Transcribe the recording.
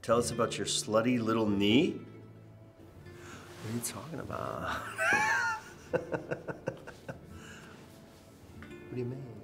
Tell us about your slutty little knee? What are you talking about? What do you mean?